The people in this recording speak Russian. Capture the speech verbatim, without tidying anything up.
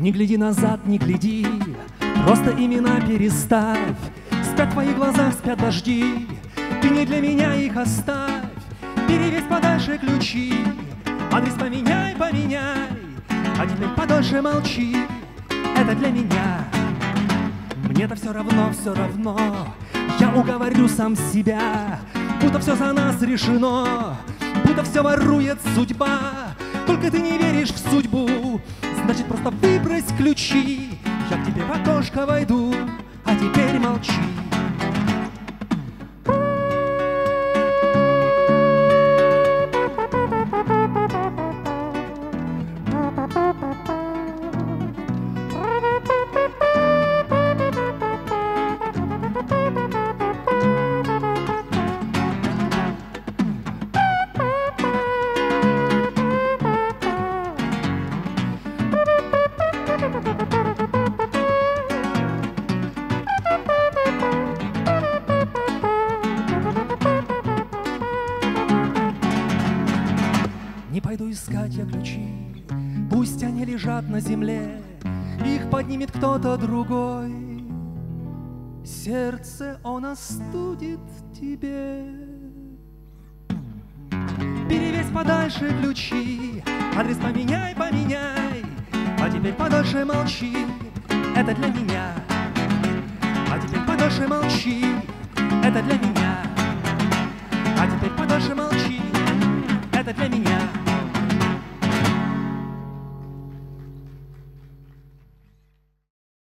Не гляди назад, не гляди, просто имена переставь. Спят твои глаза, спят дожди, ты не для меня их оставь. Перевесь подальше ключи, адрес поменяй, поменяй. А теперь подольше молчи, это для меня. Мне-то все равно, все равно, я уговорю сам себя, будто все за нас решено, будто все ворует судьба. Только ты не веришь в судьбу, значит просто выбрось ключи. Я к тебе в окошко войду, а теперь молчи. Не пойду искать я ключи, пусть они лежат на земле, их поднимет кто-то другой. Сердце он остудит тебе. Перевесь подальше ключи, адрес поменяй, поменяй. А теперь подольше молчи, это для меня. А теперь подольше молчи, это для меня. А теперь подольше молчи, это для меня.